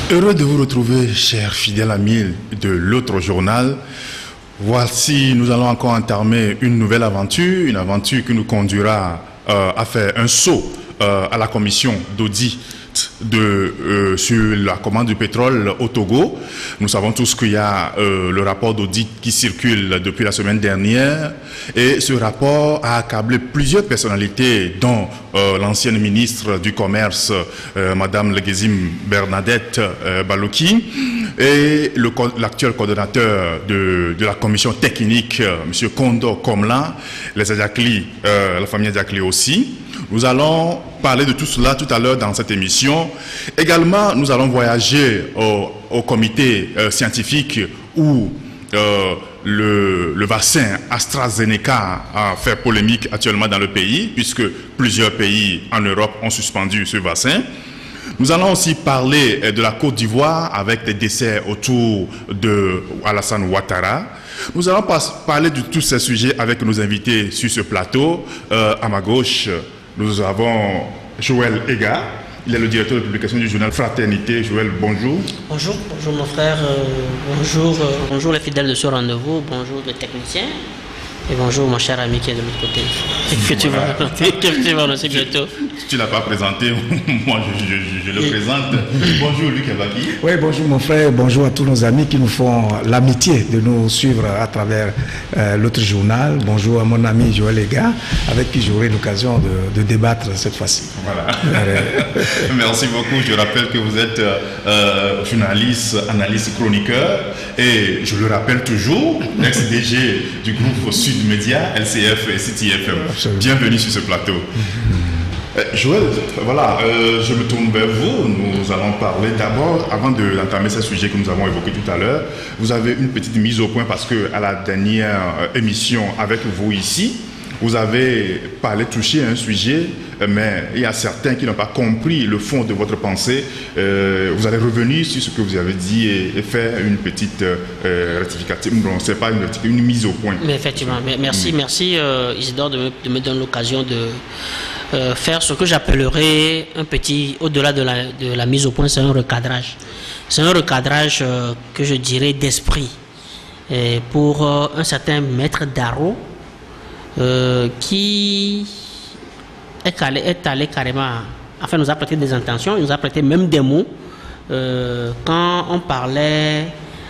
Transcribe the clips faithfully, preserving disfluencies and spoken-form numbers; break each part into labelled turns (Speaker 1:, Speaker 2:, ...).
Speaker 1: Heureux de vous retrouver, chers fidèles amis de l'autre journal. Voici, nous allons encore entamer une nouvelle aventure, une aventure qui nous conduira euh, à faire un saut euh, à la commission d'audit de, euh, sur la commande du pétrole au Togo. Nous savons tous qu'il y a euh, le rapport d'audit qui circule depuis la semaine dernière et ce rapport a accablé plusieurs personnalités dont euh, l'ancienne ministre du Commerce, euh, Madame Legezim Bernadette euh, Baloki, et l'actuel coordonnateur de, de la commission technique, euh, M. Kondo Komla, les Adjakli, euh, la famille Adjakli aussi. Nous allons parler de tout cela tout à l'heure dans cette émission. Également, nous allons voyager au, au comité euh, scientifique où euh, le, le vaccin AstraZeneca a fait polémique actuellement dans le pays, puisque plusieurs pays en Europe ont suspendu ce vaccin. Nous allons aussi parler de la Côte d'Ivoire avec des décès autour de Alassane Ouattara. Nous allons parler de tous ces sujets avec nos invités sur ce plateau. Euh, à ma gauche, nous avons Joël Ega. Il est le directeur de publication du journal Fraternité. Joël, bonjour.
Speaker 2: Bonjour, bonjour mon frère. Euh, bonjour, euh, bonjour les fidèles de ce rendez-vous. Bonjour les techniciens. Et bonjour mon cher ami qui est de l'autre côté. Que tu vas raconter, que tu vas lancer bientôt.
Speaker 1: Tu ne l'as pas présenté, moi je, je, je, je le Et... présente. Bonjour Luc Evaki.
Speaker 3: Oui, bonjour mon frère, bonjour à tous nos amis qui nous font l'amitié de nous suivre à travers euh, l'autre journal. Bonjour à mon ami Joël Ega, avec qui j'aurai l'occasion de, de débattre cette fois-ci.
Speaker 1: Voilà. Merci beaucoup. Je rappelle que vous êtes euh, journaliste, analyste, chroniqueur. Et je le rappelle toujours, ex-D G du groupe Sud Média, L C F et C T F M. Absolument. Bienvenue sur ce plateau. Mm-hmm. euh, Joël, voilà, euh, je me tourne vers vous. Nous allons parler d'abord, avant d'entamer ce sujet que nous avons évoqué tout à l'heure, vous avez une petite mise au point parce que à la dernière euh, émission avec vous ici, vous avez parlé, touché à un sujet, mais il y a certains qui n'ont pas compris le fond de votre pensée. Euh, vous allez revenir sur ce que vous avez dit et, et faire une petite euh, rectificative. Non, ce n'est pas une, une mise au point.
Speaker 2: Mais effectivement, mais merci, mmh. merci euh, Isidore de me, de me donner l'occasion de euh, faire ce que j'appellerais un petit, au-delà de la, de la mise au point, c'est un recadrage. C'est un recadrage euh, que je dirais d'esprit et pour euh, un certain maître Darro. Euh, qui est allé, est allé carrément, enfin nous a prêté des intentions, il nous a prêté même des mots. Euh, quand on parlait,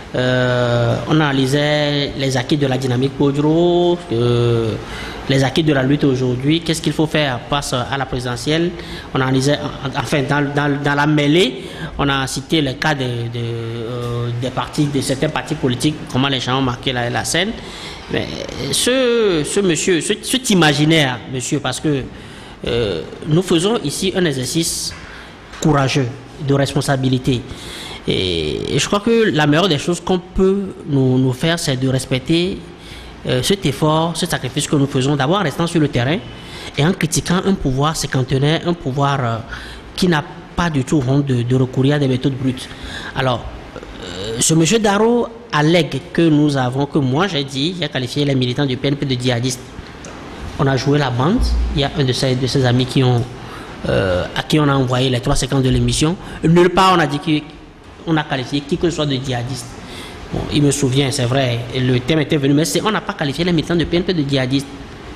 Speaker 2: euh, on analysait les acquis de la dynamique Podro, euh, les acquis de la lutte aujourd'hui, qu'est-ce qu'il faut faire face à la présidentielle. On analysait, enfin dans, dans, dans la mêlée, on a cité le cas de, de, euh, des partis, de certains partis politiques, comment les gens ont marqué la, la scène. Mais ce, ce monsieur, ce, cet imaginaire, monsieur, parce que euh, nous faisons ici un exercice courageux, de responsabilité. Et, et je crois que la meilleure des choses qu'on peut nous, nous faire, c'est de respecter euh, cet effort, ce sacrifice que nous faisons, d'abord en restant sur le terrain et en critiquant un pouvoir cinquantenaire, un pouvoir euh, qui n'a pas du tout honte de, de recourir à des méthodes brutes. Alors, euh, ce monsieur Darro allègue que nous avons, que moi j'ai dit, j'ai qualifié les militants du P N P de djihadistes. On a joué la bande, il y a un de ses, de ses amis qui ont, euh, à qui on a envoyé les trois séquences de l'émission. Nulle part on a dit qu'on a qualifié qui que ce soit de djihadiste. Bon, il me souvient, c'est vrai, le thème était venu, mais on n'a pas qualifié les militants du P N P de djihadistes.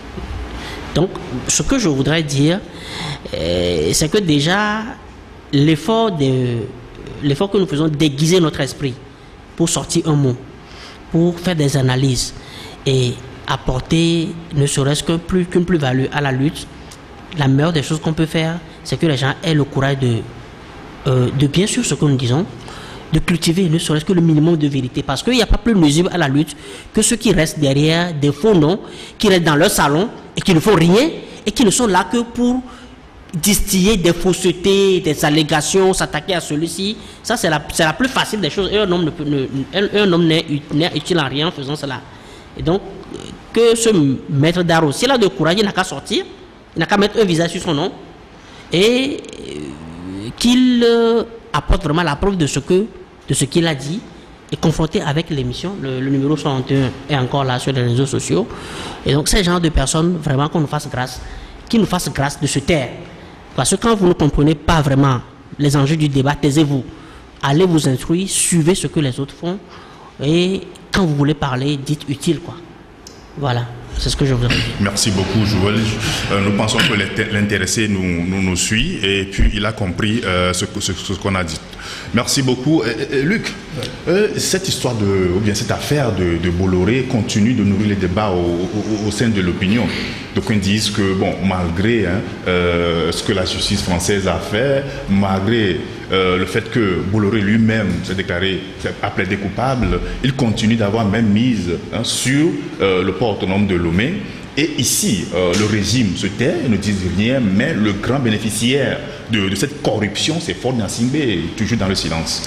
Speaker 2: Donc, ce que je voudrais dire, euh, c'est que déjà, l'effort de, l'effort que nous faisons d'aiguiser notre esprit, pour sortir un mot, pour faire des analyses et apporter ne serait-ce qu'un plus, qu'une plus-value à la lutte, la meilleure des choses qu'on peut faire, c'est que les gens aient le courage de, euh, de bien sûr ce que nous disons, de cultiver ne serait-ce que le minimum de vérité. Parce qu'il n'y a pas plus nuisible à la lutte que ceux qui restent derrière des faux noms, qui restent dans leur salon et qui ne font rien et qui ne sont là que pour distiller des faussetés, des allégations, s'attaquer à celui-ci. Ça, c'est la, c'est la plus facile des choses. Et un homme ne peut, ne, un homme n'est utile en rien en faisant cela. Et donc, que ce maître Darro, s'il a de courage, il n'a qu'à sortir, il n'a qu'à mettre un visage sur son nom et qu'il euh, apporte vraiment la preuve de ce que, de ce qu'il a dit et confronté avec l'émission. Le, le numéro soixante et un est encore là sur les réseaux sociaux. Et donc, ces genres de personnes, vraiment qu'on nous fasse grâce, qu'ils nous fassent grâce de se taire. Parce que quand vous ne comprenez pas vraiment les enjeux du débat, taisez-vous. allez vous instruire, suivez ce que les autres font, et quand vous voulez parler, dites utile, quoi. Voilà. C'est ce que je voudrais dire.
Speaker 1: Merci beaucoup, Joël. Euh, nous pensons que l'intéressé nous, nous, nous suit et puis il a compris euh, ce, ce, ce qu'on a dit. Merci beaucoup. Euh, euh, Luc, euh, cette histoire de, ou bien cette affaire de, de Bolloré continue de nourrir les débats au, au, au sein de l'opinion. Donc ils disent que, bon, malgré hein, euh, ce que la justice française a fait, malgré euh, le fait que Bolloré lui-même s'est déclaré, a plaidé coupable, il continue d'avoir même mise hein, sur euh, le port autonome de Lomé. Et ici, euh, le régime se tait, ne dit rien, mais le grand bénéficiaire de, de cette corruption, c'est Faure Gnassingbé, toujours dans le silence.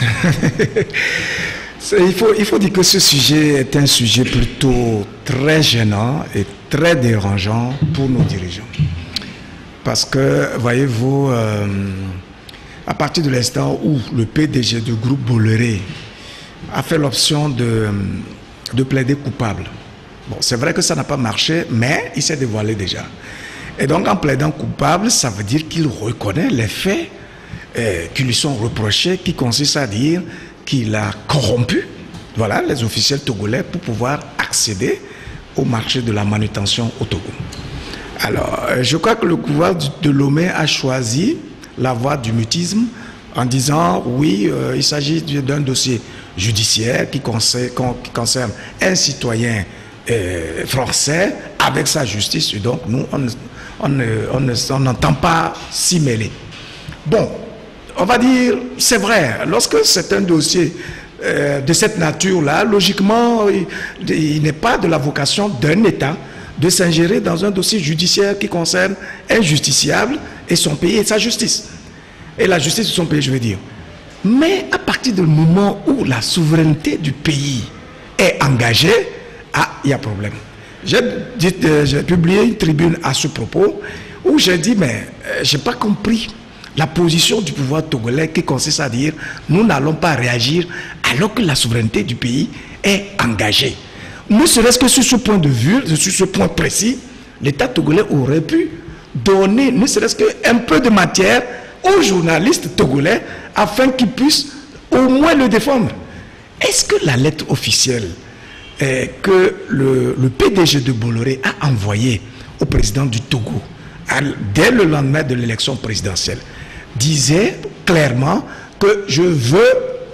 Speaker 3: il, faut, il faut dire que ce sujet est un sujet plutôt très gênant et très dérangeant pour nos dirigeants. Parce que, voyez-vous, euh, à partir de l'instant où le P D G du groupe Bolloré a fait l'option de, de plaider coupable, bon, c'est vrai que ça n'a pas marché, mais il s'est dévoilé déjà. Et donc, en plaidant coupable, ça veut dire qu'il reconnaît les faits euh, qui lui sont reprochés, qui consistent à dire qu'il a corrompu, voilà, les officiels togolais pour pouvoir accéder au marché de la manutention au Togo. Alors, euh, je crois que le gouvernement de Lomé a choisi la voie du mutisme en disant, oui, euh, il s'agit d'un dossier judiciaire qui concerne, qui concerne un citoyen Euh, français avec sa justice, et donc nous on n'entend pas s'y mêler. Bon, on va dire, c'est vrai, lorsque c'est un dossier euh, de cette nature-là, logiquement, il, il n'est pas de la vocation d'un État de s'ingérer dans un dossier judiciaire qui concerne un justiciable et son pays et sa justice. Et la justice de son pays, je veux dire. Mais à partir du moment où la souveraineté du pays est engagée, ah, il y a problème. J'ai euh, publié une tribune à ce propos où j'ai dit, mais euh, je n'ai pas compris la position du pouvoir togolais qui consiste à dire, nous n'allons pas réagir alors que la souveraineté du pays est engagée. Ne serait-ce que sur ce point de vue, sur ce point précis, l'État togolais aurait pu donner, ne serait-ce qu'un peu de matière aux journalistes togolais afin qu'ils puissent au moins le défendre. Est-ce que la lettre officielle que le, le P D G de Bolloré a envoyé au président du Togo à, dès le lendemain de l'élection présidentielle disait clairement que je veux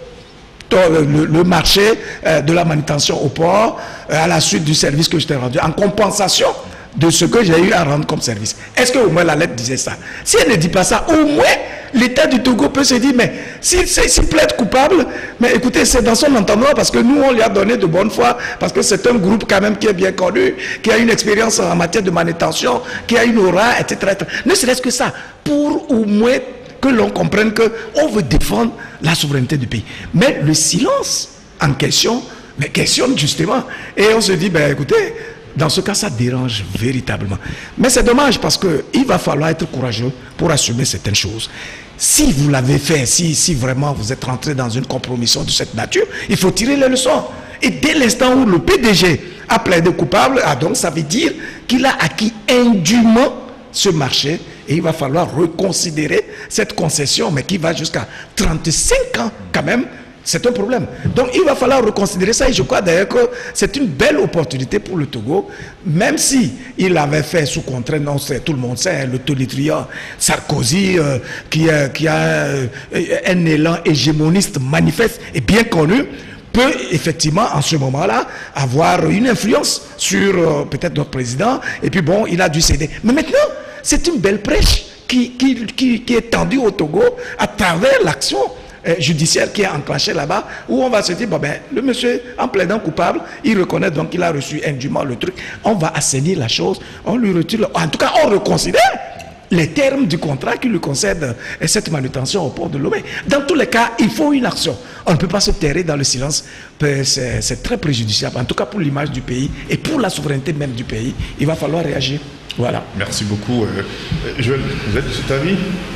Speaker 3: le, le marché euh, de la manutention au port euh, à la suite du service que je t'ai rendu en compensation de ce que j'ai eu à rendre comme service. Est-ce que au moins la lettre disait ça? Si elle ne dit pas ça, au moins l'État du Togo peut se dire, mais s'il si, si plaide coupable, mais écoutez, c'est dans son entendement parce que nous, on lui a donné de bonne foi, parce que c'est un groupe quand même qui est bien connu, qui a une expérience en matière de manutention, qui a une aura, et cetera et cetera. Ne serait-ce que ça, pour au moins que l'on comprenne qu'on veut défendre la souveraineté du pays. Mais le silence en question, mais questionne justement. Et on se dit, ben écoutez, dans ce cas, ça dérange véritablement. Mais c'est dommage parce qu'il va falloir être courageux pour assumer certaines choses. Si vous l'avez fait, si, si vraiment vous êtes rentré dans une compromission de cette nature, il faut tirer les leçons. Et dès l'instant où le P D G a plaidé coupable, ah donc ça veut dire qu'il a acquis indûment ce marché et il va falloir reconsidérer cette concession, mais qui va jusqu'à trente-cinq ans quand même. C'est un problème. Donc il va falloir reconsidérer ça et je crois d'ailleurs que c'est une belle opportunité pour le Togo, même si il avait fait sous contrainte, non, tout le monde sait, le tonitruand Sarkozy euh, qui, euh, qui a euh, un élan hégémoniste manifeste et bien connu, peut effectivement en ce moment-là avoir une influence sur euh, peut-être notre président et puis bon, il a dû céder. Mais maintenant, c'est une belle prêche qui, qui, qui, qui est tendue au Togo à travers l'action judiciaire qui est enclenché là-bas, où on va se dire, bon ben, le monsieur, en plaidant coupable, il reconnaît donc qu'il a reçu indûment le truc, on va assainir la chose, on lui retire, le... en tout cas, on reconsidère les termes du contrat qui lui concède cette manutention au port de Lomé. Dans tous les cas, il faut une action. On ne peut pas se terrer dans le silence, c'est très préjudiciable, en tout cas pour l'image du pays et pour la souveraineté même du pays. Il va falloir réagir. Voilà.
Speaker 1: Merci beaucoup. Euh, Joël, vous êtes de cet avis?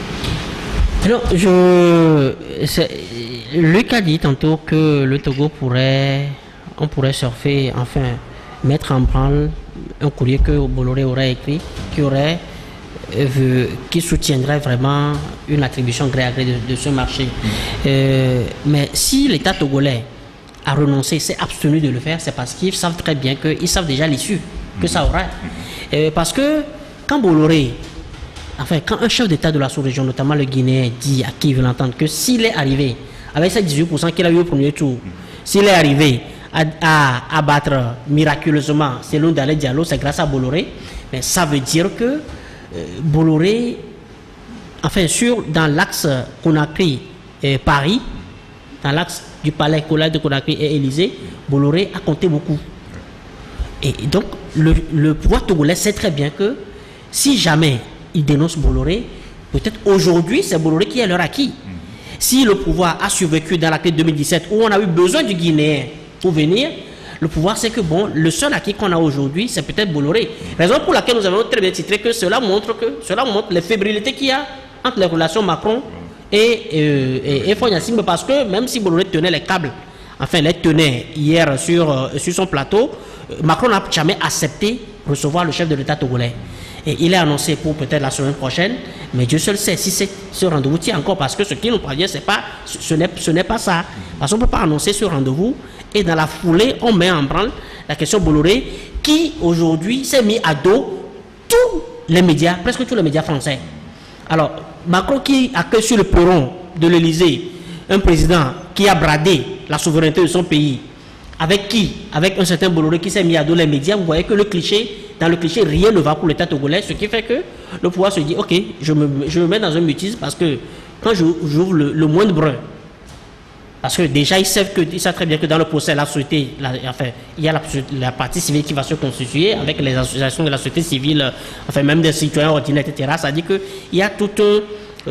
Speaker 2: Alors, je, Luc a dit tantôt que le Togo pourrait, on pourrait surfer, enfin, mettre en branle un courrier que Bolloré aurait écrit, qui aurait euh, qui soutiendrait vraiment une attribution gré à gré de, de ce marché. Mmh. Euh, mais si l'État togolais a renoncé, s'est abstenu de le faire, c'est parce qu'ils savent très bien qu'ils savent déjà l'issue que ça aura. Euh, parce que quand Bolloré, enfin quand un chef d'État de la sous-région, notamment le Guinéen, dit à qui il veut l'entendre que s'il est arrivé avec ces dix-huit pour cent qu'il a eu au premier tour, s'il est arrivé à, à abattre miraculeusement Cellou Dalein Diallo, c'est grâce à Bolloré, mais ça veut dire que euh, Bolloré, enfin sur, dans l'axe Conakry-Paris, dans l'axe du palais collège de Conakry et Élysée, Bolloré a compté beaucoup. Et donc, le, le pouvoir togolais sait très bien que si jamais il dénonce Bolloré, peut-être aujourd'hui, c'est Bolloré qui est leur acquis. Si le pouvoir a survécu dans la crise deux mille dix-sept, où on a eu besoin du Guinéen pour venir, le pouvoir sait que bon, le seul acquis qu'on a aujourd'hui, c'est peut-être Bolloré. Raison pour laquelle nous avons très bien titré que cela montre que cela montre les fébrilités qu'il y a entre les relations Macron et, euh, et, et Faure Gnassingbé, parce que même si Bolloré tenait les câbles, enfin les tenait hier sur, euh, sur son plateau, Macron n'a jamais accepté recevoir le chef de l'État togolais. Et il est annoncé pour peut-être la semaine prochaine, mais Dieu seul sait si ce rendez-vous tient encore, parce que ce qui nous parvient, c'est pas, ce n'est ce n'est pas ça. Parce qu'on ne peut pas annoncer ce rendez-vous et dans la foulée, on met en branle la question Bolloré, qui aujourd'hui s'est mis à dos tous les médias, presque tous les médias français. Alors, Macron qui accueille sur le perron de l'Élysée un président qui a bradé la souveraineté de son pays, avec qui? Avec un certain Bolloré qui s'est mis à dos les médias. Vous voyez que le cliché, dans le cliché, rien ne va pour l'État togolais, ce qui fait que le pouvoir se dit, ok, je me, je me mets dans un mutisme, parce que quand j'ouvre le, le moindre brun, parce que déjà ils savent, que, ils savent très bien que dans le procès, la société, la, enfin, il y a la, la partie civile qui va se constituer avec les associations de la société civile, enfin même des citoyens ordinaires, et cetera. Ça dit qu'il y a tout un, euh,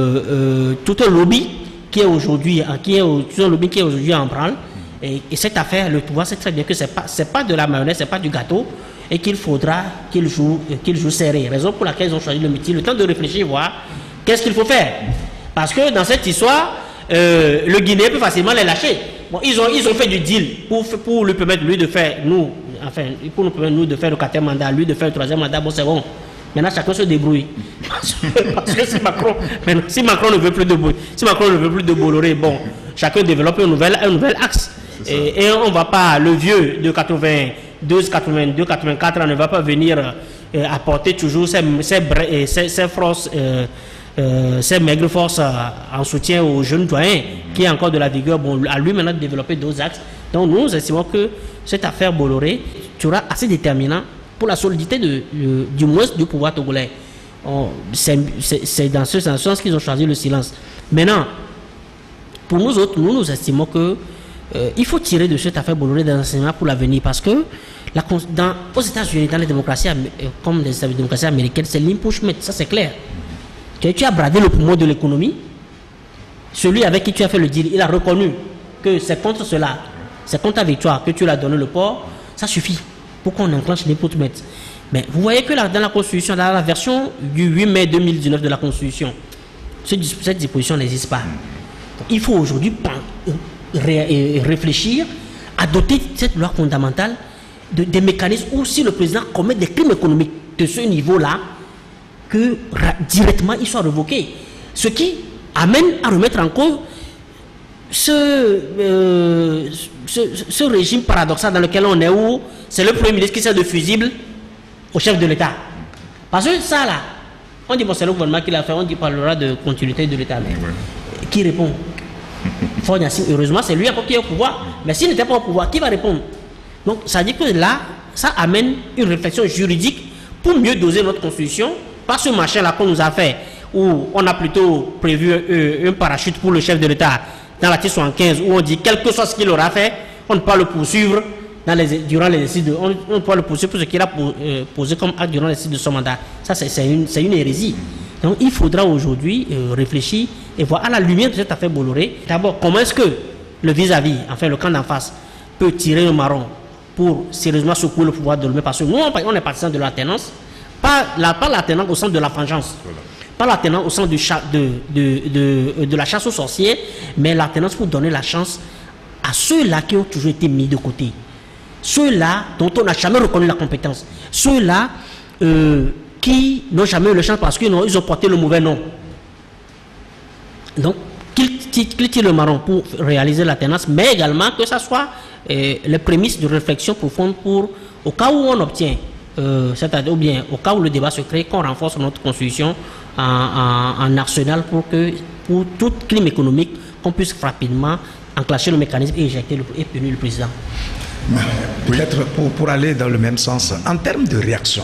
Speaker 2: euh, tout un lobby qui est aujourd'hui, qui est, tout un lobby qui est aujourd'hui en branle. Et, et cette affaire, le pouvoir sait très bien que ce n'est pas, pas de la mayonnaise, ce n'est pas du gâteau, et qu'il faudra qu'il joue, qu'il joue serré. Raison pour laquelle ils ont choisi le meeting, le temps de réfléchir, voir qu'est-ce qu'il faut faire. Parce que dans cette histoire, euh, le Guinéen peut facilement les lâcher. Bon, ils, ont, ils ont fait du deal pour, pour lui permettre, lui, de faire, nous, enfin, pour nous permettre, nous, de faire le quatrième mandat, lui, de faire le troisième mandat. Bon, c'est bon. Maintenant, chacun se débrouille. Parce que, parce que si, Macron, maintenant, si Macron ne veut plus de si Macron ne veut plus de Bolloré, bon, chacun développe un nouvel, un nouvel axe. Et, et on ne va pas, le vieux de quatre-vingt-deux, quatre-vingt-deux, quatre-vingt-quatre, on ne va pas venir euh, apporter toujours ces, ces, ces, ces forces, euh, euh, ces maigres forces euh, en soutien aux jeunes doyens qui a encore de la vigueur. Bon, à lui maintenant de développer d'autres axes. Donc nous estimons que cette affaire Bolloré sera assez déterminant pour la solidité de, de, du moins du pouvoir togolais. C'est dans ce sens qu'ils ont choisi le silence. Maintenant, pour nous autres, nous nous estimons que Euh, il faut tirer de cette affaire Bolloré des enseignements pour l'avenir, parce que la, dans, aux États-Unis, dans les démocraties, comme les démocraties américaines, c'est l'impeachment, ça c'est clair. Tu, tu as bradé le poumon de l'économie, celui avec qui tu as fait le deal, il a reconnu que c'est contre cela, c'est contre ta victoire que tu lui as donné le port, ça suffit pour qu'on enclenche l'impeachment. Mais vous voyez que là, dans la Constitution, dans la version du huit mai deux mille dix-neuf de la Constitution, cette disposition n'existe pas. Donc, il faut aujourd'hui Ré réfléchir à doter cette loi fondamentale de, des mécanismes où si le président commet des crimes économiques de ce niveau-là, que directement il soit révoqué. Ce qui amène à remettre en cause ce, euh, ce, ce régime paradoxal dans lequel on est, où c'est le Premier ministre qui sert de fusible au chef de l'État. Parce que ça là, on dit bon c'est le gouvernement qui l'a fait, on dit parlera de continuité de l'État. Mais qui répond? Faure Gnassingbé, heureusement, c'est lui qui est au pouvoir. Mais s'il n'était pas au pouvoir, qui va répondre? Donc, ça dit que là, ça amène une réflexion juridique pour mieux doser notre constitution. Pas ce machin-là qu'on nous a fait, où on a plutôt prévu euh, un parachute pour le chef de l'État dans l'article soixante-quinze, où on dit, quel que soit ce qu'il aura fait, on ne peut pas le poursuivre dans les, durant l'exercice de. On, on ne peut pas le poursuivre pour ce qu'il a pour, euh, posé comme acte durant l'exercice de son mandat. Ça, c'est une, une hérésie. Donc, il faudra aujourd'hui euh, réfléchir et voir à la lumière de cette affaire Bolloré, d'abord, comment est-ce que le vis-à-vis, -vis, enfin le camp d'en face, peut tirer un marron pour sérieusement secouer le pouvoir de l'homme. Parce que nous, on est partisans de l'alternance, pas l'alternance la, au sens de la vengeance, voilà. Pas l'alternance au sens de, de, de, de, de la chasse aux sorciers, mais l'alternance pour donner la chance à ceux-là qui ont toujours été mis de côté, ceux-là dont on n'a jamais reconnu la compétence, ceux-là euh, qui qui n'ont jamais eu le chance parce qu'ils ont, ils ont porté le mauvais nom. Donc, qu'ils tirent le marron pour réaliser l'alternance, mais également que ce soit euh, les prémices de réflexion profonde pour, au cas où on obtient, euh, c'est-à-dire, ou bien au cas où le débat se crée, qu'on renforce notre constitution en, en, en arsenal pour que, pour toute crime économique, qu'on puisse rapidement enclencher le mécanisme et éjecter le, et punir le président.
Speaker 3: Peut-être pour, pour aller dans le même sens, en termes de réaction,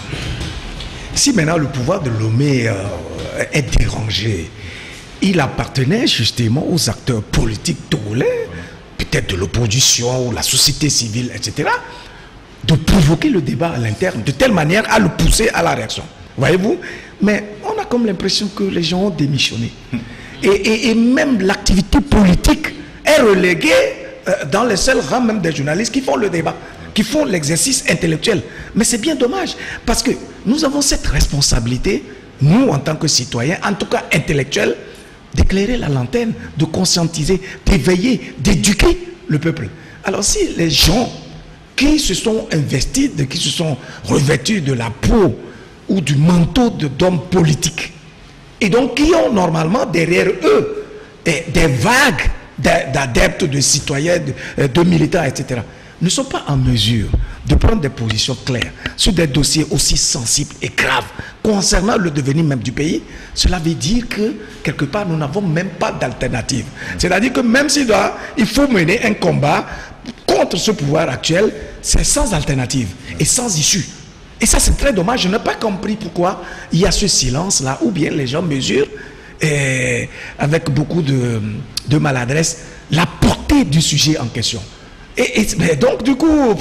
Speaker 3: si maintenant le pouvoir de Lomé euh, est dérangé, il appartenait justement aux acteurs politiques togolais, peut-être de l'opposition ou la société civile, et cetera, de provoquer le débat à l'interne, de telle manière à le pousser à la réaction. Voyez-vous? Mais on a comme l'impression que les gens ont démissionné. Et, et, et même l'activité politique est reléguée euh, dans les seuls rangs même des journalistes qui font le débat, qui font l'exercice intellectuel. Mais c'est bien dommage, parce que nous avons cette responsabilité, nous en tant que citoyens, en tout cas intellectuels, d'éclairer la lanterne, de conscientiser, d'éveiller, d'éduquer le peuple. Alors si les gens qui se sont investis, de, qui se sont revêtus de la peau ou du manteau d'hommes politiques, et donc qui ont normalement derrière eux des, des vagues d'adeptes, de citoyens, de, de militants, et cetera, ne sont pas en mesure de prendre des positions claires sur des dossiers aussi sensibles et graves concernant le devenir même du pays, cela veut dire que quelque part nous n'avons même pas d'alternative. C'est-à-dire que même s'il doit, il faut mener un combat contre ce pouvoir actuel, c'est sans alternative et sans issue. Et ça c'est très dommage, je n'ai pas compris pourquoi il y a ce silence-là, ou bien les gens mesurent et avec beaucoup de, de maladresse la portée du sujet en question. Et, et mais donc du coup,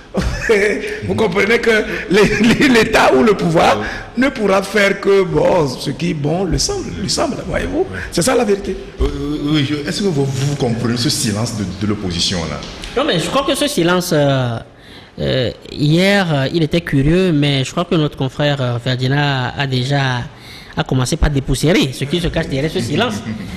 Speaker 3: vous comprenez que l'État ou le pouvoir ne pourra faire que bon, ce qui bon le semble, lui semble, voyez-vous. C'est ça la vérité.
Speaker 1: Euh, oui, est-ce que vous, vous comprenez ce silence de, de l'opposition là?
Speaker 2: Non, mais je crois que ce silence, euh, euh, hier, euh, il était curieux, mais je crois que notre confrère euh, Ferdinand a déjà a commencé par dépoussiérer ce qui se cache derrière ce silence.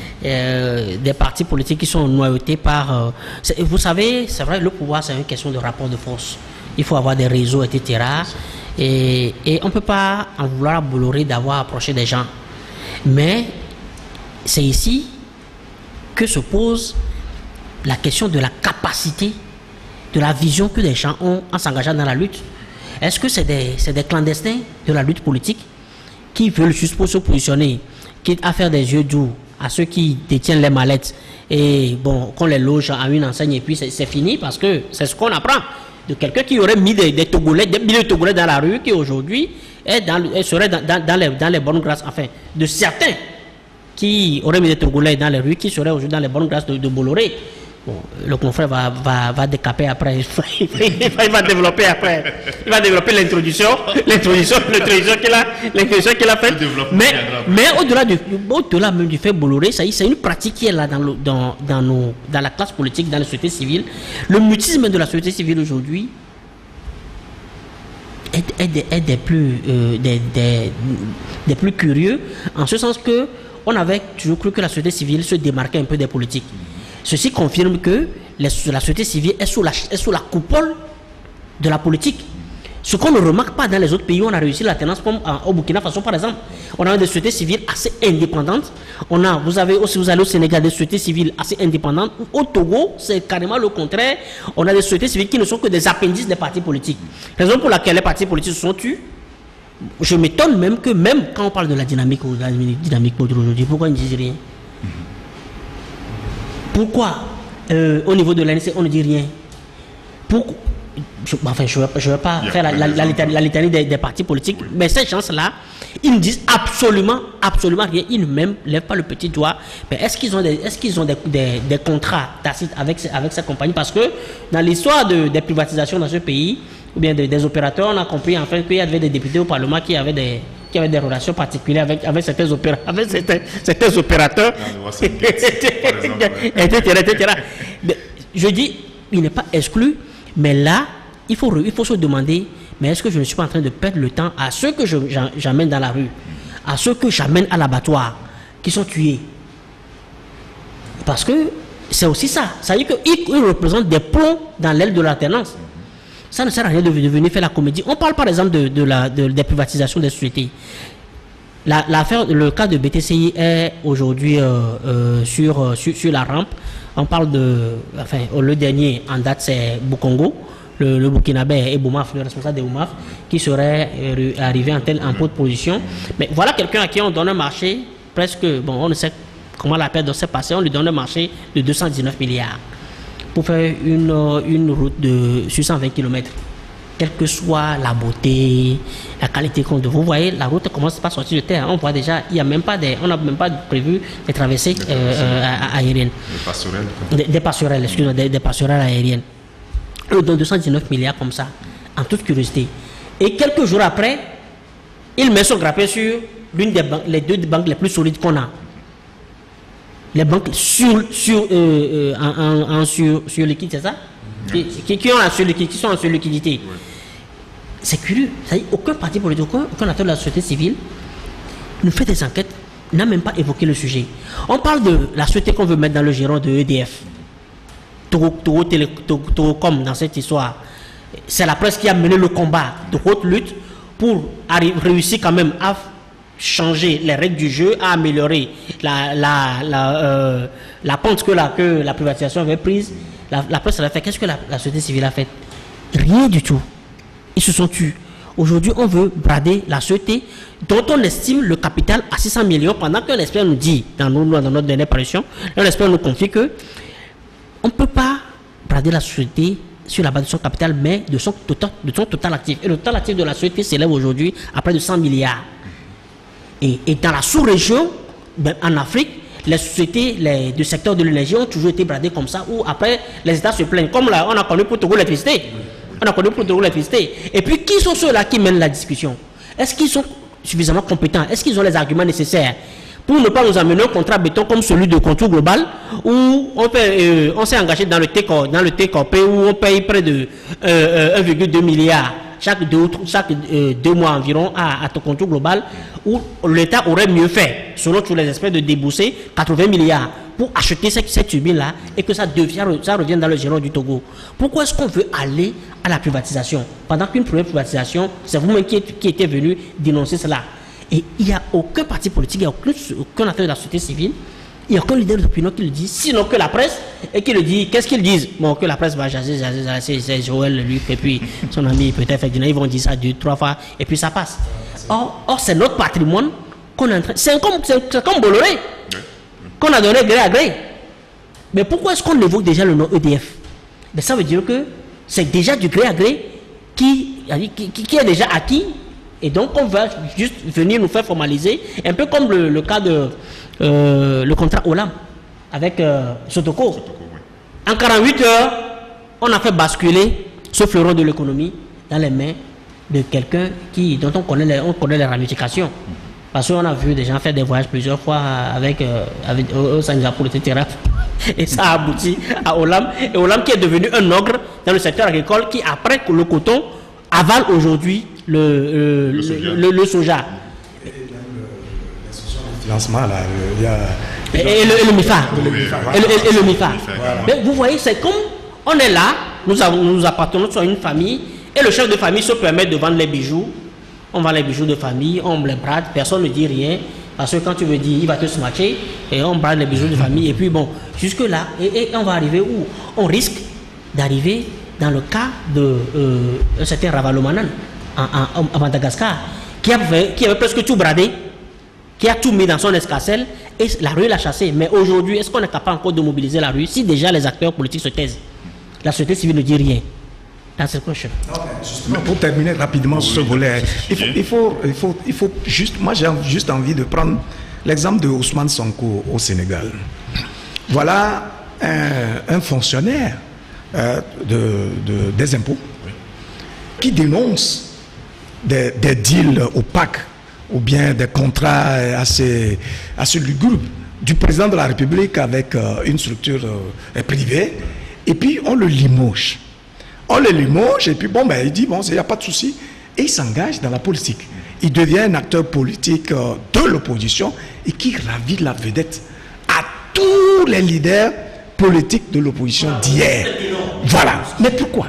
Speaker 2: Euh, des partis politiques qui sont noyautés par... Euh, vous savez, c'est vrai, le pouvoir, c'est une question de rapport de force. Il faut avoir des réseaux, et cetera. Et, et on ne peut pas en vouloir à Bolloré d'avoir approché des gens. Mais c'est ici que se pose la question de la capacité, de la vision que les gens ont en s'engageant dans la lutte. Est-ce que c'est des, c'est des clandestins de la lutte politique qui veulent juste pour se positionner, quitte à faire des yeux doux à ceux qui détiennent les mallettes et bon, qu'on les loge à une enseigne et puis c'est fini, parce que c'est ce qu'on apprend de quelqu'un qui aurait mis des, des Togolais, des milliers de Togolais dans la rue, qui aujourd'hui serait dans, dans, dans, les, dans les bonnes grâces, enfin, de certains qui auraient mis des Togolais dans les rues, qui seraient aujourd'hui dans les bonnes grâces de, de Bolloré. Bon, le confrère va, va, va décaper après, il va développer après, il va développer l'introduction, l'introduction, l'introduction qu'il a, l'introduction qu'il a faite. Mais, mais au-delà du, au-delà même du fait Bolloré, ça y est, c'est une pratique qui est là dans, le, dans, dans, nos, dans la classe politique, dans la société civile. Le mutisme de la société civile aujourd'hui est, est, des, est des plus, euh, des, des, des plus curieux, en ce sens que on avait toujours cru que la société civile se démarquait un peu des politiques. Ceci confirme que les, la société civile est sous la, est sous la coupole de la politique. Ce qu'on ne remarque pas dans les autres pays où on a réussi l'alternance, comme au Burkina Faso par exemple. On a des sociétés civiles assez indépendantes. On a, vous avez aussi, vous allez au Sénégal, des sociétés civiles assez indépendantes. Au Togo, c'est carrément le contraire. On a des sociétés civiles qui ne sont que des appendices des partis politiques. Raison pour laquelle les partis politiques se sont tus. Je m'étonne même que même quand on parle de la dynamique, de la dynamique aujourd'hui, pourquoi ils ne disent rien? Pourquoi euh, au niveau de l'A N C on ne dit rien? Pourquoi? Je, enfin, je ne vais, vais pas faire la, la, la, la litanie des, des partis politiques, mais ces gens-là, ils ne disent absolument, absolument rien. Ils ne même lèvent pas le petit doigt. Mais est-ce qu'ils ont des, est-ce qu'ils ont des, des, des contrats tacites avec, avec ces compagnies? Parce que dans l'histoire de, des privatisations dans ce pays, ou bien des, des opérateurs, on a compris en fait qu'il y avait des députés au Parlement qui avaient des... qui avaient des relations particulières avec, avec, certains, opéra avec certains, certains opérateurs, et cetera, et cetera. Mais, je dis, il n'est pas exclu, mais là, il faut, il faut se demander, mais est-ce que je ne suis pas en train de perdre le temps à ceux que j'amène dans la rue, à ceux que j'amène à l'abattoir, qui sont tués? Parce que c'est aussi ça. Ça veut dire qu'ils représentent des plombs dans l'aile de l'alternance. Ça ne sert à rien de, de venir faire la comédie. On parle par exemple de, de la, de, des privatisations des sociétés. La, l'affaire, le cas de B T C I est aujourd'hui euh, euh, sur, sur, sur la rampe. On parle de, enfin, le dernier en date c'est Bukongo, le, le Burkinabé et Boumaf, le responsable de Boumaf, qui serait euh, arrivé en telle en pole position. Mais voilà quelqu'un à qui on donne un marché presque, bon, on ne sait comment la perte s'est passée, on lui donne un marché de deux cent dix-neuf milliards pour faire une, une route de six cent vingt kilomètres. Quelle que soit la beauté, la qualité qu'on veut. Vous voyez, la route commence pas à sortir de terre. On voit déjà, il y a même pas des, on n'a même pas prévu des traversées euh, euh, aériennes. Des passerelles. Des, des passerelles, excusez-moi, des, des passerelles aériennes. On donne deux cent dix-neuf milliards comme ça, en toute curiosité. Et quelques jours après, il met son grappin sur l'une des banques, les deux banques les plus solides qu'on a. Les banques sur, sur, euh, euh, en, en, en sur, sur liquide, c'est ça? Qui, qui, qui, ont la qui sont en surliquidité. Oui. C'est curieux. Ça y est, aucun parti politique, aucun, aucun acteur de la société civile ne fait des enquêtes, n'a même pas évoqué le sujet. On parle de la société qu'on veut mettre dans le giron de E D F. Torocom dans cette histoire. C'est la presse qui a mené le combat de haute lutte pour réussir quand même à changer les règles du jeu, à améliorer la, la, la, euh, la pente que la, que la privatisation avait prise. La, la presse a fait. Qu'est-ce que la, la société civile a fait? Rien du tout. Ils se sont tus. Aujourd'hui, on veut brader la société dont on estime le capital à six cents millions, pendant qu'un expert nous dit, dans, nous, dans notre dernière parution, un expert nous confie que on ne peut pas brader la société sur la base de son capital, mais de son total, de son total actif. Et le total actif de la société s'élève aujourd'hui à près de cent milliards. Et, et dans la sous-région, ben, en Afrique, les sociétés les, du secteur de l'énergie ont toujours été bradées comme ça, où après les États se plaignent, comme là, on a connu pour Togo l'électricité. On a connu pour Togo l'électricité. Et puis, qui sont ceux-là qui mènent la discussion? Est-ce qu'ils sont suffisamment compétents? Est-ce qu'ils ont les arguments nécessaires pour ne pas nous amener un contrat béton comme celui de Contour Global, où on, euh, on s'est engagé dans le T K P, où on paye près de euh, un virgule deux milliard chaque deux, chaque, euh, deux mois environ à, à Contour Global, où l'État aurait mieux fait, selon tous les experts, de débourser quatre-vingts milliards pour acheter cette, cette turbine-là et que ça, devient, ça revienne dans le giron du Togo. Pourquoi est-ce qu'on veut aller à la privatisation pendant qu'une première privatisation, c'est vous-même qui, qui était venu dénoncer cela? Et il n'y a aucun parti politique, il n'y a aucun, aucun acteur de la société civile, il n'y a aucun leader d'opinion qui le dit, sinon que la presse, et qui le dit. Qu'est-ce qu'ils disent? Bon, que la presse va jaser, jaser, jaser, c'est Joël, lui, et puis son ami, peut-être, ils vont dire ça deux, trois fois, et puis ça passe. Or, or c'est notre patrimoine qu'on est en train. C'est comme, c'est comme Bolloré, qu'on a donné gré à gré. Mais pourquoi est-ce qu'on évoque déjà le nom E D F? Mais ça veut dire que c'est déjà du gré à gré qui, qui, qui est déjà acquis. Et donc, on va juste venir nous faire formaliser, un peu comme le, le cas de euh, le contrat Olam avec euh, Sotoko. Sotoko oui. En quarante-huit heures, on a fait basculer ce fleuron de l'économie dans les mains de quelqu'un qui, dont on connaît les, on connaît les ramifications. Parce qu'on a vu des gens faire des voyages plusieurs fois avec, euh, avec au, au Singapour, et cetera. Et ça a abouti à Olam. Et Olam qui est devenu un ogre dans le secteur agricole qui, après le coton, avale aujourd'hui le, euh, le, soja. Le, le, le soja.
Speaker 3: Et le financement, là, il y a...
Speaker 2: Et, et, le, et le MIFA.
Speaker 1: Oui, oui,
Speaker 2: et, le, et le MIFA.
Speaker 1: Voilà.
Speaker 2: Mais vous voyez, c'est comme on est là, nous, avons, nous appartenons à une famille, et le chef de famille se permet de vendre les bijoux. On vend les bijoux de famille, on les brade, personne ne dit rien. Parce que quand tu veux dire, il va te smatcher, et on brade les bijoux de famille. Et puis bon, jusque-là, et, et on va arriver où? On risque d'arriver dans le cas de euh, un certain Ravalomanan en, en, en Madagascar, qui avait, qui avait presque tout bradé, qui a tout mis dans son escarcelle, et la rue l'a chassé. Mais aujourd'hui, est-ce qu'on est capable encore de mobiliser la rue si déjà les acteurs politiques se taisent? La société civile ne dit rien. That's the question.
Speaker 3: Justement, pour terminer rapidement sur ce volet, il faut, il, faut, il, faut, il faut juste, moi j'ai juste envie de prendre l'exemple de Ousmane Sonko au Sénégal. Voilà un, un fonctionnaire euh, de, de, des impôts qui dénonce des, des deals opaques ou bien des contrats assez, assez lugubres du président de la République avec euh, une structure euh, privée, et puis on le limoge. On le limoge et puis bon, ben, il dit bon, il n'y a pas de souci. Et il s'engage dans la politique. Il devient un acteur politique euh, de l'opposition et qui ravit la vedette à tous les leaders politiques de l'opposition d'hier. Voilà. Mais pourquoi?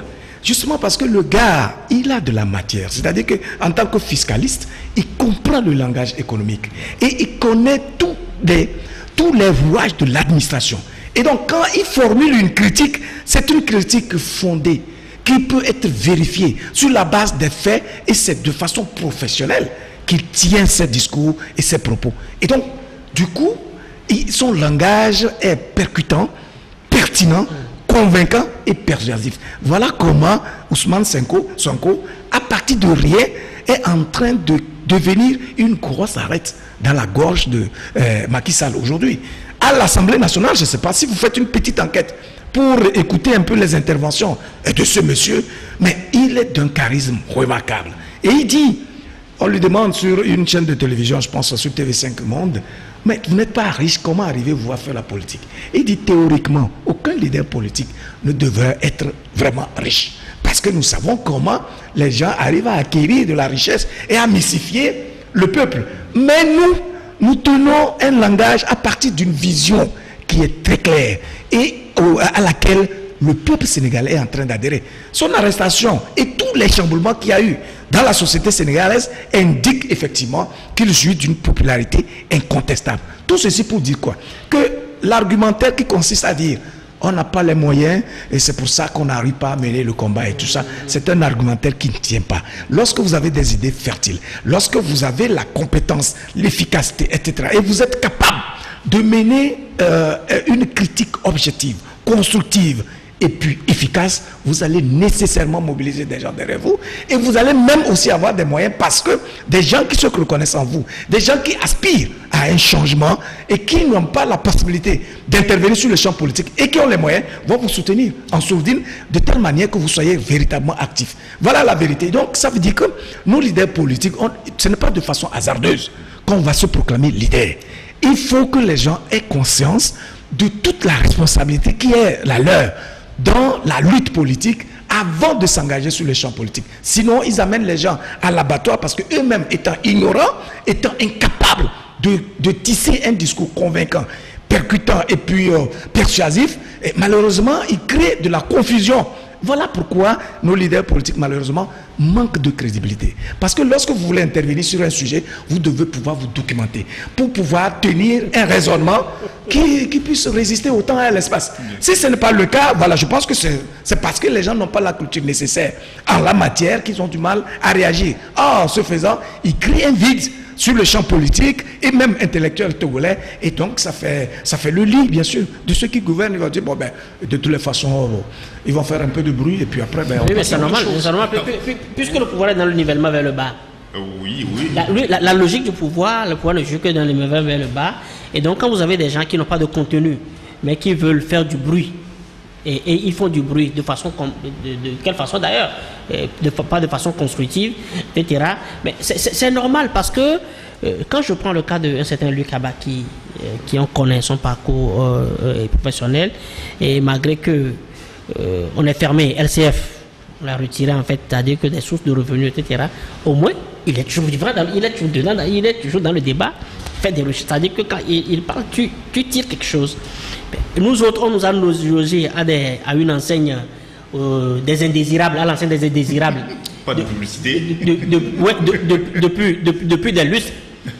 Speaker 3: Justement parce que le gars, il a de la matière. C'est-à-dire qu'en tant que fiscaliste, il comprend le langage économique. Et il connaît tous les, tous les rouages de l'administration. Et donc, quand il formule une critique, c'est une critique fondée, qui peut être vérifiée sur la base des faits, et c'est de façon professionnelle qu'il tient ses discours et ses propos. Et donc, du coup, il, son langage est percutant, pertinent, convaincant et persuasif. Voilà comment Ousmane Sonko, Sonko, à partir de rien, est en train de devenir une grosse arête dans la gorge de euh, Macky Sall aujourd'hui. À l'Assemblée nationale, je ne sais pas si vous faites une petite enquête pour écouter un peu les interventions de ce monsieur, mais il est d'un charisme remarquable. Et il dit, on lui demande sur une chaîne de télévision, je pense sur T V cinq Monde, mais vous n'êtes pas riche, comment arrivez-vous à faire la politique? Il dit théoriquement, aucun leader politique ne devrait être vraiment riche. Parce que nous savons comment les gens arrivent à acquérir de la richesse et à mystifier le peuple. Mais nous, nous tenons un langage à partir d'une vision qui est très claire et à laquelle le peuple sénégalais est en train d'adhérer. Son arrestation et tous les chamboulements qu'il y a eu dans la société sénégalaise indiquent effectivement qu'il jouit d'une popularité incontestable. Tout ceci pour dire quoi? Que l'argumentaire qui consiste à dire on n'a pas les moyens et c'est pour ça qu'on n'arrive pas à mener le combat et tout ça, c'est un argumentaire qui ne tient pas. Lorsque vous avez des idées fertiles, lorsque vous avez la compétence, l'efficacité, et cetera, et vous êtes capable de mener euh, une critique objective, constructive et puis efficace, vous allez nécessairement mobiliser des gens derrière vous et vous allez même aussi avoir des moyens parce que des gens qui se reconnaissent en vous, des gens qui aspirent à un changement et qui n'ont pas la possibilité d'intervenir sur le champ politique et qui ont les moyens, vont vous soutenir en sourdine de telle manière que vous soyez véritablement actifs. Voilà la vérité. Donc ça veut dire que nos leaders politiques, on, ce n'est pas de façon hasardeuse qu'on va se proclamer leader. Il faut que les gens aient conscience de toute la responsabilité qui est la leur dans la lutte politique avant de s'engager sur le champ politique. Sinon, ils amènent les gens à l'abattoir parce qu'eux-mêmes, étant ignorants, étant incapables de, de tisser un discours convaincant, percutant et puis euh, persuasif, et malheureusement, ils créent de la confusion. Voilà pourquoi nos leaders politiques, malheureusement, manquent de crédibilité. Parce que lorsque vous voulez intervenir sur un sujet, vous devez pouvoir vous documenter pour pouvoir tenir un raisonnement qui, qui puisse résister au temps et à l'espace. Si ce n'est pas le cas, voilà, je pense que c'est parce que les gens n'ont pas la culture nécessaire en la matière qu'ils ont du mal à réagir. Or, en ce faisant, ils créent un vide sur le champ politique et même intellectuel togolais, et donc ça fait, ça fait le lit, bien sûr, de ceux qui gouvernent. Ils vont dire, bon ben, de toutes les façons, bon, ils vont faire un peu de bruit, et puis après, ben,
Speaker 2: oui, mais c'est normal, normal, puisque le pouvoir est dans le nivellement vers le bas.
Speaker 1: Oui, oui.
Speaker 2: La, la, la logique du pouvoir, le pouvoir ne joue que dans le nivellement vers le bas, et donc quand vous avez des gens qui n'ont pas de contenu, mais qui veulent faire du bruit, et, et ils font du bruit de façon, de, de, de quelle façon d'ailleurs, de, pas de façon constructive, et cetera. Mais c'est normal parce que euh, quand je prends le cas d'un certain Luc Abaki, euh, qui on connaît son parcours euh, professionnel, et malgré que euh, on est fermé, L C F, on l'a retiré en fait, c'est-à-dire que des sources de revenus, et cetera. Au moins, il est toujours vivant, dans, il est toujours dedans, il est toujours dans le débat, fait des recherches, c'est-à-dire que quand il, il parle, tu, tu tires quelque chose. Nous autres, on nous a logé à, des, à une enseigne euh, des indésirables, à l'enseigne des indésirables.
Speaker 1: Pas de, de publicité.
Speaker 2: De, de, de, ouais, de, de, depuis, de, depuis des lustres.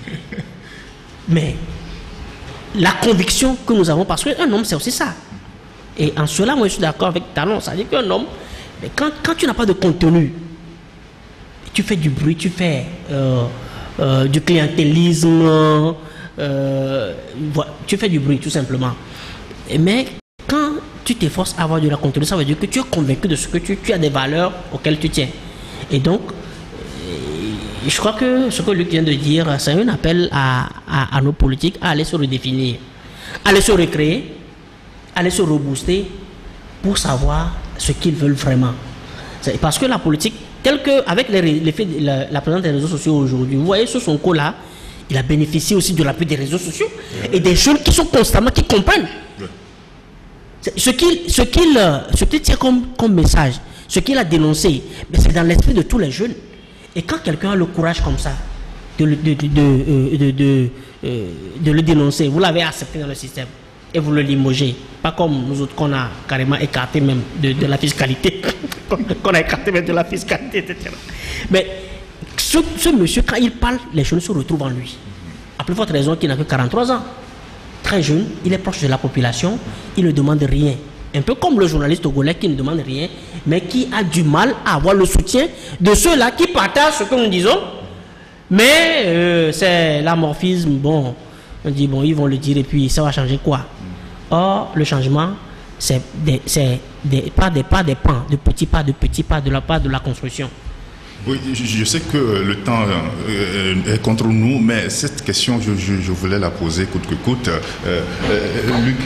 Speaker 2: Mais la conviction que nous avons, parce qu'un homme, c'est aussi ça. Et en cela, moi, je suis d'accord avec Talon. Ça veut dire qu'un homme, quand, quand tu n'as pas de contenu, tu fais du bruit, tu fais euh, euh, du clientélisme, euh, tu fais du bruit, tout simplement. Mais quand tu t'efforces à avoir de la contenu, ça veut dire que tu es convaincu de ce que tu, tu as des valeurs auxquelles tu tiens. Et donc, je crois que ce que Luc vient de dire, c'est un appel à, à, à nos politiques à aller se redéfinir, à aller se recréer, à aller se rebooster pour savoir ce qu'ils veulent vraiment. Parce que la politique, telle qu'avec l'effet de la, la présence des réseaux sociaux aujourd'hui, vous voyez sur son coup là, il a bénéficié aussi de l'appui des réseaux sociaux et des jeunes qui sont constamment, qui comprennent. Ce qu'il ce qu'il ce qu'il tient comme, comme message, ce qu'il a dénoncé, c'est dans l'esprit de tous les jeunes. Et quand quelqu'un a le courage comme ça de, de, de, de, de, de, de, de le dénoncer, vous l'avez accepté dans le système et vous le limogez, pas comme nous autres qu'on a carrément écarté même de, de la fiscalité. qu'on a écarté de la fiscalité, et cetera. Mais ce, ce monsieur, quand il parle, les jeunes se retrouvent en lui. À plus forte raison qu'il n'a que quarante-trois ans. Très jeune, il est proche de la population, il ne demande rien. Un peu comme le journaliste togolais qui ne demande rien, mais qui a du mal à avoir le soutien de ceux-là qui partagent ce que nous disons. Mais euh, c'est l'amorphisme, bon, on dit, bon, ils vont le dire et puis ça va changer quoi? Or, le changement, c'est des, des, pas, des, pas des pans, de petits pas, de petits pas, de la part de la construction.
Speaker 1: Oui, je sais que le temps est contre nous, mais cette question, je, je, je voulais la poser coûte que coûte. Euh, euh, Luc,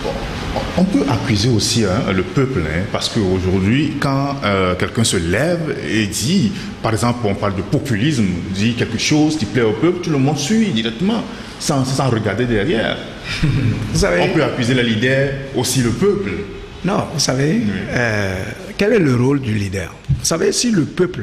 Speaker 1: on peut accuser aussi hein, le peuple, hein, parce qu'aujourd'hui, quand euh, quelqu'un se lève et dit, par exemple, on parle de populisme, dit quelque chose qui plaît au peuple, tout le monde suit directement, sans, sans regarder derrière. Vous savez, on peut accuser le leader, aussi le peuple.
Speaker 3: Non, vous savez, oui. euh, quel est le rôle du leader? Vous savez, si le peuple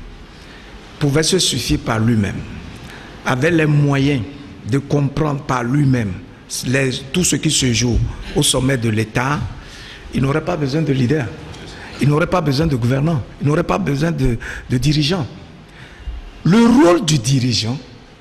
Speaker 3: pouvait se suffire par lui-même, avait les moyens de comprendre par lui-même les, tout ce qui se joue au sommet de l'État, il n'aurait pas besoin de leader, il n'aurait pas besoin de gouvernants, il n'aurait pas besoin de, de dirigeants. Le rôle du dirigeant,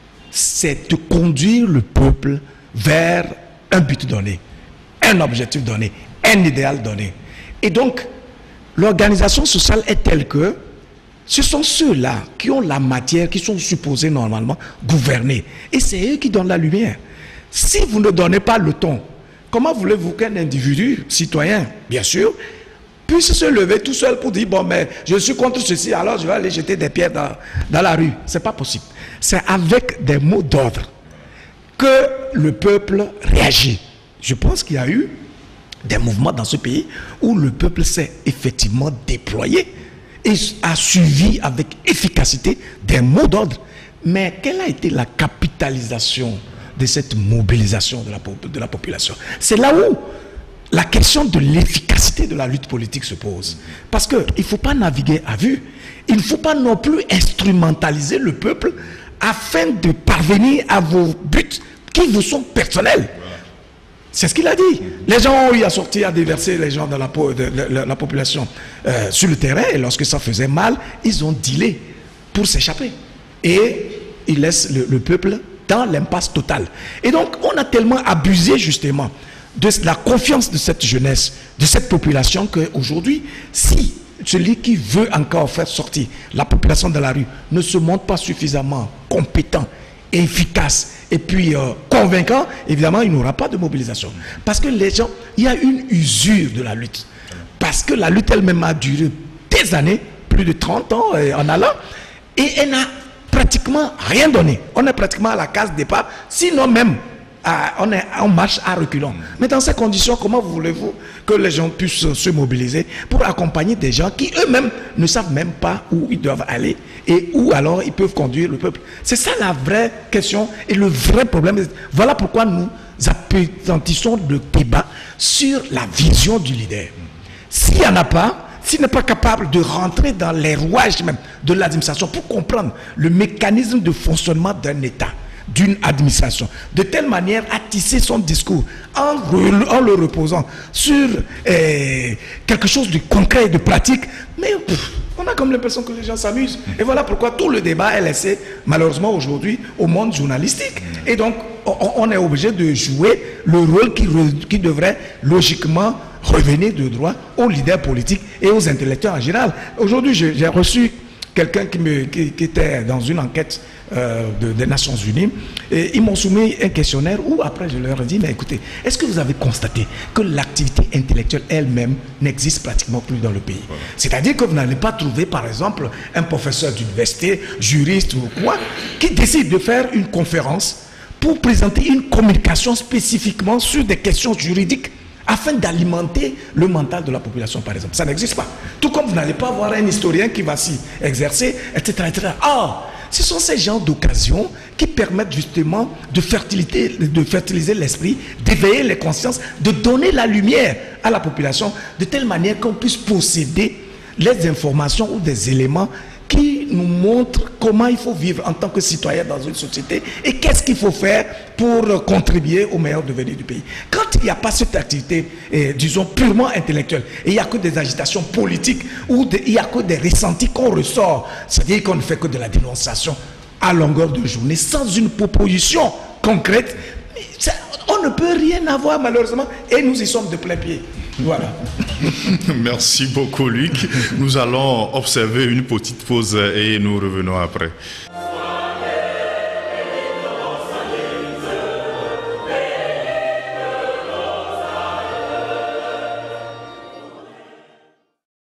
Speaker 3: c'est de conduire le peuple vers un but donné, un objectif donné, un idéal donné. Et donc, l'organisation sociale est telle que ce sont ceux-là qui ont la matière, qui sont supposés normalement gouverner. Et c'est eux qui donnent la lumière. Si vous ne donnez pas le ton, comment voulez-vous qu'un individu, citoyen, bien sûr, puisse se lever tout seul pour dire, bon, mais je suis contre ceci, alors je vais aller jeter des pierres dans, dans la rue. Ce n'est pas possible. C'est avec des mots d'ordre que le peuple réagit. Je pense qu'il y a eu des mouvements dans ce pays où le peuple s'est effectivement déployé et a suivi avec efficacité des mots d'ordre. Mais quelle a été la capitalisation de cette mobilisation de la, de la population? C'est là où la question de l'efficacité de la lutte politique se pose. Parce qu'il ne faut pas naviguer à vue. Il ne faut pas non plus instrumentaliser le peuple afin de parvenir à vos buts qui vous sont personnels. C'est ce qu'il a dit. Les gens ont eu à sortir, à déverser les gens de la, de, de, de, de la population euh, sur le terrain, et lorsque ça faisait mal, ils ont dealé pour s'échapper. Et ils laissent le, le peuple dans l'impasse totale. Et donc, on a tellement abusé justement de la confiance de cette jeunesse, de cette population, qu'aujourd'hui, si celui qui veut encore faire sortir la population de la rue ne se montre pas suffisamment compétent, efficace et puis euh, convaincant, évidemment, il n'aura pas de mobilisation. Parce que les gens, il y a une usure de la lutte. Parce que la lutte elle-même a duré des années, plus de trente ans euh, en allant, et elle n'a pratiquement rien donné. On est pratiquement à la case départ, sinon même à, on, est, on marche à reculons. Mais dans ces conditions, comment voulez-vous que les gens puissent se mobiliser pour accompagner des gens qui eux-mêmes ne savent même pas où ils doivent aller et où alors ils peuvent conduire le peuple? C'est ça la vraie question et le vrai problème. Voilà pourquoi nous appétissons le débat sur la vision du leader. S'il n'y en a pas, s'il n'est pas capable de rentrer dans les rouages même de l'administration pour comprendre le mécanisme de fonctionnement d'un État, d'une administration, de telle manière à tisser son discours en, re, en le reposant sur eh, quelque chose de concret et de pratique, mais pff, on a comme l'impression que les gens s'amusent. Et voilà pourquoi tout le débat est laissé malheureusement aujourd'hui au monde journalistique. Et donc on, on est obligé de jouer le rôle qui, qui devrait logiquement revenir de droit aux leaders politiques et aux intellectuels en général. Aujourd'hui, j'ai reçu quelqu'un qui, me, qui, qui était dans une enquête euh, de, des Nations Unies, et ils m'ont soumis un questionnaire où après je leur ai dit, mais écoutez, est-ce que vous avez constaté que l'activité intellectuelle elle-même n'existe pratiquement plus dans le pays? Voilà. C'est-à-dire que vous n'allez pas trouver par exemple un professeur d'université, juriste ou quoi, qui décide de faire une conférence pour présenter une communication spécifiquement sur des questions juridiques afin d'alimenter le mental de la population, par exemple. Ça n'existe pas. Tout comme vous n'allez pas avoir un historien qui va s'y exercer, et cetera, et cetera. Or, ce sont ces genres d'occasions qui permettent justement de fertiliser, de fertiliser l'esprit, d'éveiller les consciences, de donner la lumière à la population, de telle manière qu'on puisse posséder les informations ou des éléments qui nous montre comment il faut vivre en tant que citoyen dans une société et qu'est-ce qu'il faut faire pour contribuer au meilleur devenir du pays. Quand il n'y a pas cette activité, eh, disons, purement intellectuelle, et il n'y a que des agitations politiques, ou des, il n'y a que des ressentis qu'on ressort, c'est-à-dire qu'on ne fait que de la dénonciation à longueur de journée, sans une proposition concrète, ça, on ne peut rien avoir malheureusement, et nous y sommes de plein pied. Voilà.
Speaker 1: Merci beaucoup Luc. Nous allons observer une petite pause et nous revenons après.